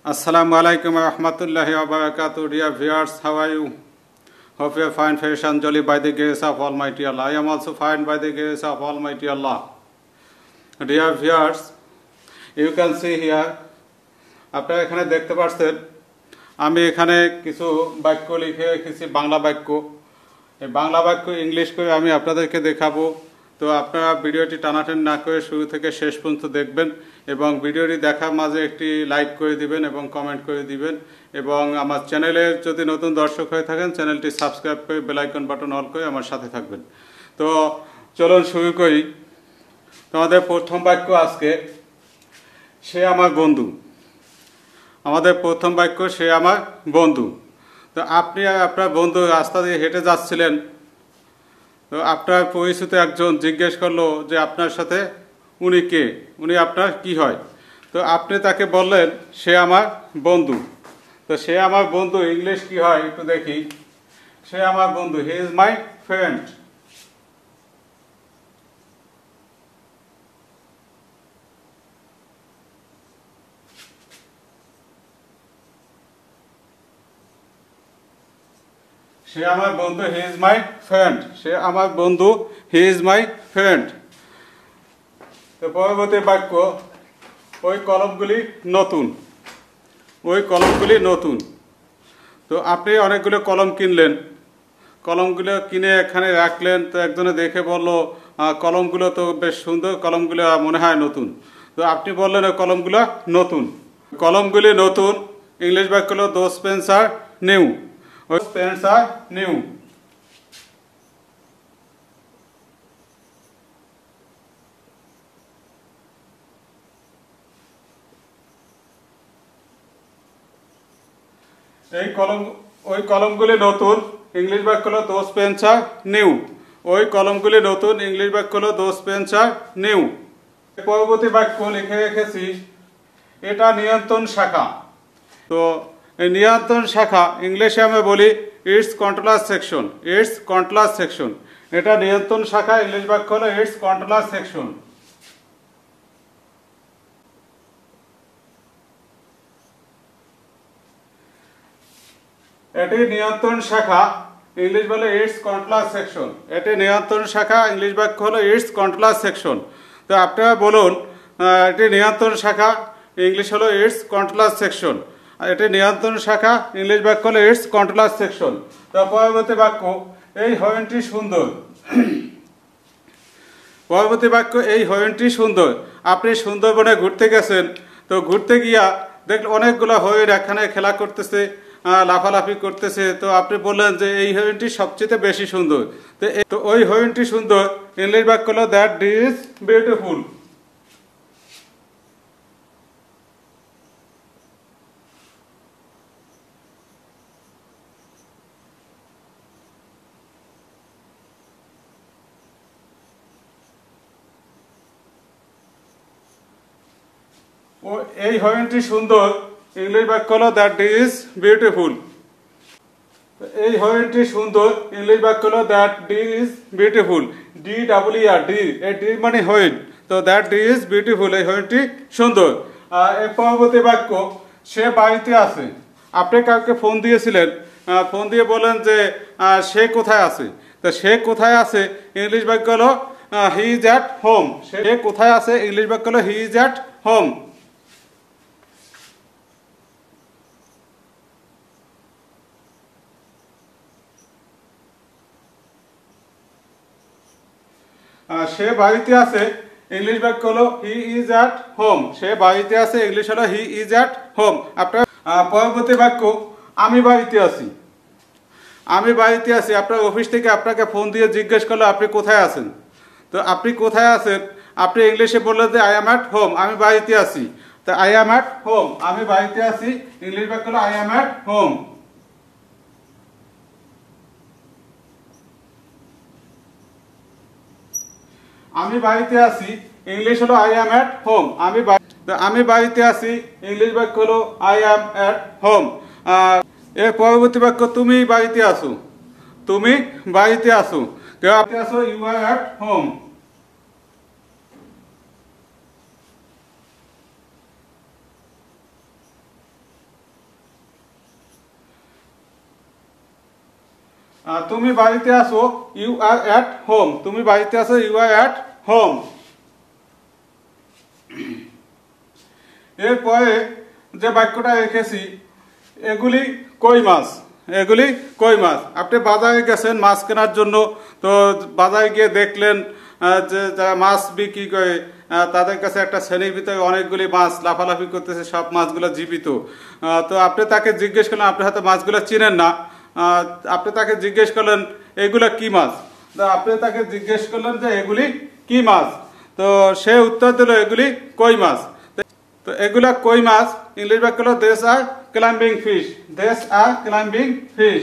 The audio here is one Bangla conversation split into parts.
Assalamu alaikum wa rahmatullahi wa barakatuh. Dear viewers, how are you? Hope you are fine, fresh and jolly by the grace of Almighty Allah. I am also fine by the grace of Almighty Allah. Dear viewers, you can see here, আপনারা এখানে দেখতে পাচ্ছেন আমি এখানে কিছু বাক্য লিখে রেখেছি বাংলা বাক্য। এই বাংলা বাক্য ইংলিশ করে আমি আপনাদেরকে দেখাবো। তো আপনারা ভিডিওটি টানাটানি না করে শুরু থেকে শেষ পর্যন্ত দেখবেন এবং ভিডিওটি দেখার মাঝে একটি লাইক করে দিবেন এবং কমেন্ট করে দিবেন এবং আমার চ্যানেলের যদি নতুন দর্শক হয়ে থাকেন চ্যানেলটি সাবস্ক্রাইব করে বেল আইকন বাটন অল করে আমার সাথে থাকবেন। তো চলুন শুরু করি। তোমাদের প্রথম বাক্য আজকে, সে আমার বন্ধু। আমাদের প্রথম বাক্য, সে আমার বন্ধু। তো আপনি আপনার বন্ধু রাস্তা দিয়ে হেঁটে যাচ্ছিলেন, তো আপনার পরিচিত একজন জিজ্ঞেস করলো যে আপনার সাথে উনি কে, উনি আপনার কি হয়। তো আপনি তাকে বললেন সে আমার বন্ধু। তো সে আমার বন্ধু ইংলিশ কি হয় একটু দেখি। সে আমার বন্ধু, হি ইজ মাই ফ্রেন্ড। সে আমার বন্ধু, হি ইজ মাই ফ্রেন্ড। সে আমার বন্ধু, হি ইজ মাই ফ্রেন্ড। তো পরবর্তী বাক্য, ওই কলমগুলি নতুন। ওই কলমগুলি নতুন। তো আপনি অনেকগুলো কলম কিনলেন, কলমগুলো কিনে এখানে রাখলেন। তো একজনে দেখে বলল কলমগুলো তো বেশ সুন্দর, কলমগুলো মনে হয় নতুন। তো আপনি বললেন ওই কলমগুলো নতুন। কলমগুলি নতুন ইংলিশ বাক্য হলো দোজ পেন্স আর নিউ। ওই পেন্স আর নিউ। ওই কলমগুলি নতুন ইংলিশ বাক্য হলো দোজ পেন্স আর নিউ। ওই কলমগুলি নতুন ইংলিশ বাক্য হলো দোজ পেন্স আর নিউ। পরবর্তী বাক্য লিখে রেখেছি, এটা নিয়ন্ত্রণ শাখা। তো এই নিয়ন্ত্রণ শাখা ইংলিশে আমরা বলি it's controller section. It's controller section. এটা নিয়ন্ত্রণ শাখা ইংলিশ বাক্য হলো ইটস কন্ট্রোলার সেকশন। এটি নিয়ন্ত্রণ শাখা ইংলিশ বলে ইটস কন্ট্রোলার সেকশন। এটি নিয়ন্ত্রণ শাখা ইংলিশ বাক্য হলো ইটস কন্ট্রোলার সেকশন। তো আপনারা বলুন, এটি নিয়ন্ত্রণ শাখা ইংলিশ হলো ইটস কন্ট্রোলার সেকশন। আর এটি নিয়ন্ত্রণ শাখা ইংলিশ বাক্য হলো ইটস কন্ট্রোলার সেকশন। তো পরবর্তী বাক্য, এই হরিণটি সুন্দর। পরবর্তী বাক্য, এই হরিণটি সুন্দর। আপনি সুন্দরবনে ঘুরতে গেছেন, তো ঘুরতে গিয়া দেখলেন অনেকগুলো হরিণ এখানে খেলা করতেছে, লাফালাফি করতেছে। তো আপনি বললেন যে এই হরিণটি সবচেয়ে বেশি সুন্দর। তো ওই হরিণটি সুন্দর ইংলিশ বাক্য হলো দ্যাট ডি ইজ বিউটিফুল। এই হরিণটি সুন্দর ইংলিশ বাক্য হলো দ্যাট ডি ইজ বিউটিফুল। এই হরিণটি সুন্দর ইংলিশ বাক্য হলো that deer is beautiful. D W R D, এই ডি মানে হরিণ। তো দ্যাট ডি ইজ বিউটিফুল, এই হরিণটি সুন্দর। এর পরবর্তী বাক্য, সে বাড়িতে আছে। আপনি কাউকে ফোন দিয়েছিলেন, ফোন দিয়ে বলেন যে সে কোথায় আছে। তো সে কোথায় আছে ইংলিশ বাক্য হলো হি ইজ অ্যাট হোম। সে কোথায় আছে ইংলিশ বাক্য হলো হি ইজ অ্যাট হোম। সে বাড়িতে আছে ইংলিশ বাক্য হলো হি ইজ অ্যাট হোম। সে বাড়িতে আছে ইংলিশ হলো হি ইজ অ্যাট হোম। আপনার পরবর্তী বাক্য, আমি বাড়িতে আছি। আমি বাড়িতে আছি। আপনার অফিস থেকে আপনাকে ফোন দিয়ে জিজ্ঞেস করলো আপনি কোথায় আছেন। তো আপনি কোথায় আছেন আপনি ইংলিশে বললেন যে আই অ্যাম অ্যাট হোম, আমি বাড়িতে আছি। তো আই অ্যাম অ্যাট হোম, আমি বাড়িতে আছি ইংলিশ বাক্য হলো আই অ্যাম অ্যাট হোম। আমি বাড়িতে আছি ইংলিশ হলো আই অ্যাম অ্যাট হোম। আমি বাড়িতে আছি ইংলিশ বাক্য হলো আই অ্যাম অ্যাট হোম। এর পরবর্তী বাক্য, তুমি বাড়িতে আসো। তুমি বাড়িতে আসো, কেউ আপনি আসো, ইউ আর অ্যাট হোম। তুমি বাড়িতে আসো, ইউ আর অ্যাট হোম। তুমি বাড়িতে আসো, ইউ আর অ্যাট হোম। এরপরে যে বাক্যটা রেখেছি, এগুলি কই মাছ, এগুলি কই মাছ। আপনি বাজারে গেছেন মাছ কেনার জন্য, তো বাজারে গিয়ে দেখলেন যে যারা মাছ বিক্রি করে তাদের কাছে একটা শ্রেণীর ভিতরে অনেকগুলি মাছ লাফালাফি করতেছে, সব মাছগুলো জীবিত। তো আপনি তাকে জিজ্ঞেস করলেন, আপনি হয়তো মাছগুলো চিনেন না, আপনি তাকে জিজ্ঞেস করলেন এগুলো কি মাছ, তো আপনি তাকে জিজ্ঞেস করলেন যে এগুলি কি মাছ, তো সে উত্তর দিল এগুলি কই মাছ। তো এগুলা কই মাছ, ইংলিশ বাক্য হলো দেস আর ক্লাইম্বিং ফিশ, দেস আর ক্লাইম্বিং ফিশ।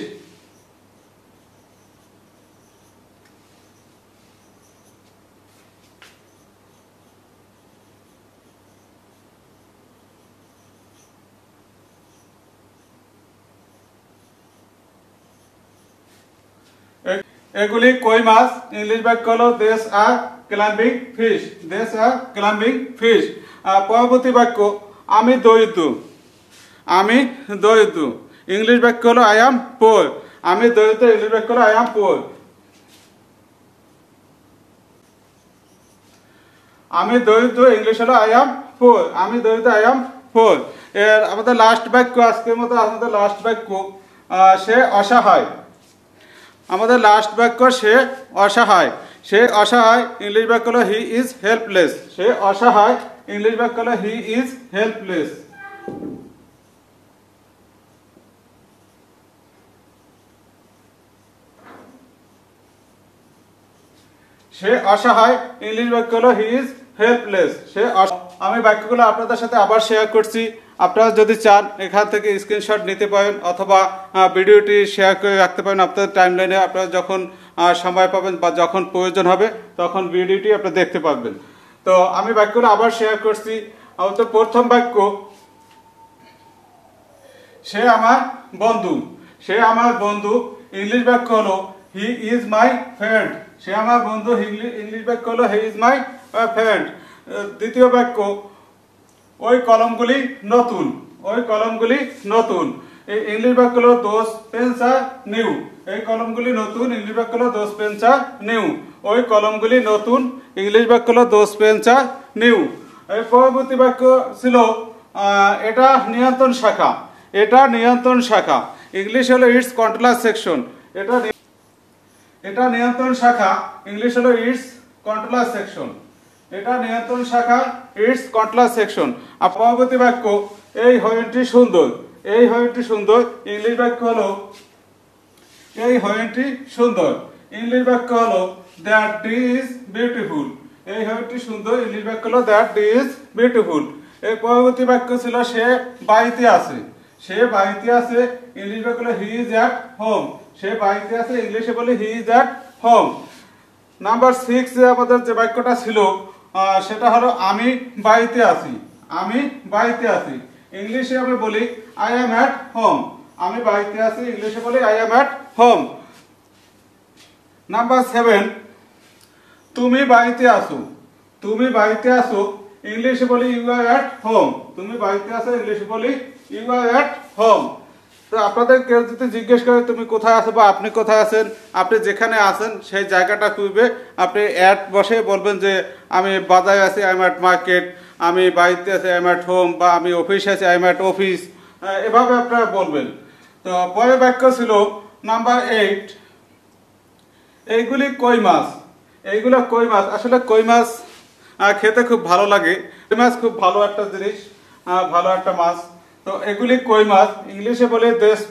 এগুলি কই মাছ, ইংলিশ বাক্য হলো দেস আর ক্লাইম্বিং ফিশ, দেস আর ক্লাইম্বিং ফিশ। পরবর্তী বাক্য আমি দরিদ্র, আমি দরিদ্র, ইংলিশ বাক্য হলো আই অ্যাম পোর। আমি দরিদ্র, ইংলিশ বাক্য হলো আই অ্যাম পোর। আমি দরিদ্র, ইংলিশ হলো আই অ্যাম পোর। আমি দরিদ্র, আই অ্যাম পোর। এর আমাদের লাস্ট বাক্য, আজকের মতো আমাদের লাস্ট বাক্য সে অসহায়। আমাদের লাস্ট বাক্য সে অসহায়। সে অসহায়, ইংলিশ বাক্য হলো হি ইজ হেল্পলেস। সে অসহায়, ইংলিশ বাক্য হলো হি ইজ হেল্পলেস। সে অসহায়, ইংলিশ বাক্য হলো হি ইজ হেল্পলেস। সে আমি বাক্যগুলো আপনাদের সাথে আবার শেয়ার করছি। আপনারা যদি চান এখান থেকে স্ক্রিনশট নিতে পারেন, অথবা ভিডিওটি শেয়ার করে রাখতে পারেন আপনাদের টাইমলাইনে। আপনারা যখন সময় পাবেন বা যখন প্রয়োজন হবে তখন ভিডিওটি আপনারা দেখতে পারবেন। তো আমি বাক্যগুলো আবার শেয়ার করছি। তো প্রথম বাক্য, সে আমার বন্ধু। সে আমার বন্ধু, ইংলিশ বাক্য হলো হি ইজ মাই ফ্রেন্ড। সে আমার বন্ধু, ইংলিশ বাক্য হলো হি ইজ মাই ফ্রেন্ড। দ্বিতীয় বাক্য, ওই কলমগুলি নতুন। ওই কলমগুলি নতুন, এই ইংলিশ বাক্য হলো দোজ পেন্স আর নিউ। এই কলমগুলি নতুন, ইংলিশ বাক্য হলো দোজ পেন্স আর নিউ। ওই কলমগুলি নতুন, ইংলিশ বাক্য হলো দোজ পেন্স আর নিউ। এই পরবর্তী বাক্য ছিল এটা নিয়ন্ত্রণ শাখা। এটা নিয়ন্ত্রণ শাখা, ইংলিশ হলো ইটস কন্ট্রোলার সেকশন। এটা নিয়ন্ত্রণ শাখা, ইংলিশ হলো ইটস কন্ট্রোলার সেকশন। এটা নিয়ন্ত্রণ শাখা, ইটস কন্ট্রোলার সেকশন। আর পরবর্তী বাক্য, এই হরিণটি সুন্দর। এই হরিণটি সুন্দর, ইংলিশ বাক্য হলো এই হরিণটি সুন্দর। ইংলিশ বাক্য হলো দ্যাট ডি ইজ বিউটিফুল। এই হরিণটি সুন্দর, ইংলিশ বাক্য হলো দ্যাট ডি ইজ বিউটিফুল। এর পরবর্তী বাক্য ছিল সে বাড়িতে আছে। সে বাড়িতে আছে, ইংলিশ বাক্য হলো হি ইজ অ্যাট হোম। সে বাড়িতে আছে, ইংলিশে বলে he is at home. Number 6 আমাদের যে বাক্যটা ছিল সেটা হলো আমি বাড়িতে আছি। আমি বাড়িতে আছি, ইংলিশে আমি বলি আই অ্যাম অ্যাট হোম। আমি বাড়িতে আছি, ইংলিশে বলি I am at home. Number 7, তুমি বাড়িতে আসো। তুমি বাড়িতে আসো, ইংলিশে বলি ইউ আর অ্যাট হোম। তুমি বাড়িতে আসো, ইংলিশে বলি ইউ আর অ্যাট হোম। তো আপনাদের কেউ যদি জিজ্ঞেস করে তুমি কোথায় আছো বা আপনি কোথায় আছেন, আপনি যেখানে আছেন সেই জায়গাটা খুঁজবে আপনি অ্যাট বসে বলবেন যে আমি বাজারে আছি, আই এম অ্যাট মার্কেট। আমি বাড়িতে আছি, আই এম অ্যাট হোম। বা আমি অফিসে আছি, আই এম অ্যাট অফিস। এভাবে আপনারা বলবেন। তো পরের বাক্য ছিল নাম্বার 8, এইগুলি কই মাছ। এইগুলো কই মাছ। আসলে কই মাছ খেতে খুব ভালো লাগে। কই মাছ খুব ভালো একটা জিনিস, ভালো একটা মাছ। তো এগুলি কই মাছ, ইংলিশে বলি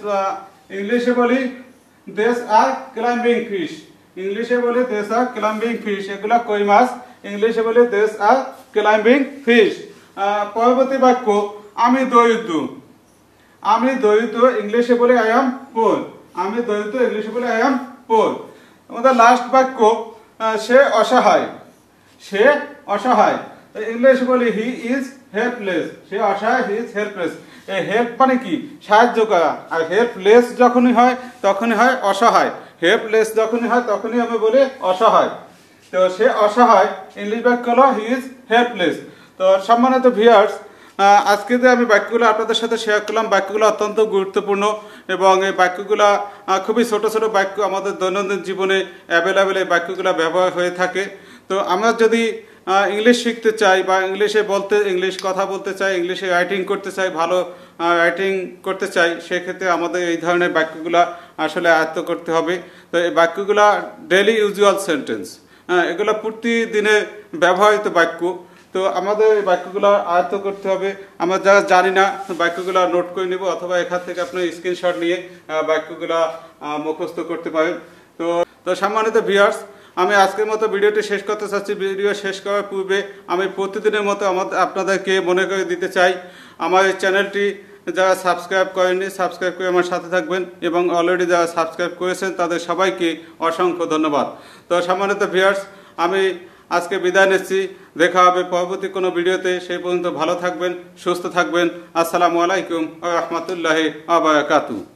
দেশ আর ক্লাইম্বিং ফিশ। ইংলিশে বলি দেশ আর ক্লাইম্বিং ফিশ। এগুলা কই মাছ, ইংলিশে বলি দেশ আর ক্লাইম্বিং ফিশ। পরবর্তী বাক্য, আমি দরিদ্র। আমি দরিদ্র, ইংলিশে বলি আই অ্যাম পোর। আমি দরিদ্র, ইংলিশে বলি আই অ্যাম পোর। আমাদের লাস্ট বাক্য, সে অসহায়। সে অসহায়, ইংলিশে বলি হি ইজ হেল্পলেস। সে অসহায়, হি ইজ হেল্পলেস। এই হেল্প মানে কি? সাহায্য করা। আর হেল্পলেস যখনই হয় তখনই হয় অসহায়। হেল্পলেস যখনই হয় তখনই আমি বলি অসহায়। তো সে অসহায়, ইংলিশ বাক্য হলো হি ইজ হেল্পলেস। তো সম্মানিত ভিউয়ার্স, আজকে যে আমি বাক্যগুলো আপনাদের সাথে শেয়ার করলাম, বাক্যগুলো অত্যন্ত গুরুত্বপূর্ণ এবং এই বাক্যগুলো খুবই ছোট ছোট বাক্য, আমাদের দৈনন্দিন জীবনে অ্যাভেলেবেল এই বাক্যগুলো ব্যবহার হয়ে থাকে। তো আমরা যদি ইংলিশ শিখতে চাই বা ইংলিশ কথা বলতে চাই, ইংলিশে রাইটিং করতে চাই, ভালো রাইটিং করতে চাই, সেক্ষেত্রে আমাদের এই ধরনের বাক্যগুলো আসলে আয়ত্ত করতে হবে। তো এই বাক্যগুলো ডেইলি ইউজুয়াল সেন্টেন্স, এগুলো প্রতিদিনে ব্যবহৃত বাক্য। তো আমাদের এই বাক্যগুলো আয়ত্ত করতে হবে। আমরা যারা জানি না বাক্যগুলো নোট করে নেব, অথবা এখান থেকে আপনি স্ক্রিনশট নিয়ে বাক্যগুলো মুখস্থ করতে পারেন। তো তো সম্মানিত ভিউয়ার্স, আমি আজকের মতো ভিডিওটি শেষ করতে চাচ্ছি। ভিডিও শেষ করার পূর্বে আমি প্রতিদিনের মতো আপনাদেরকে মনে করে দিতে চাই, আমার এই চ্যানেলটি যারা সাবস্ক্রাইব করেননি, সাবস্ক্রাইব করে আমার সাথে থাকবেন, এবং অলরেডি যারা সাবস্ক্রাইব করেছেন তাদের সবাইকে অসংখ্য ধন্যবাদ। তো সম্মানিত ভিউয়ার্স, আমি আজকে বিদায় নিচ্ছি। দেখা হবে পরবর্তী কোনো ভিডিওতে। সেই পর্যন্ত ভালো থাকবেন, সুস্থ থাকবেন। আসসালামু আলাইকুম ওয়া রাহমাতুল্লাহি ওয়া বারাকাতুহু।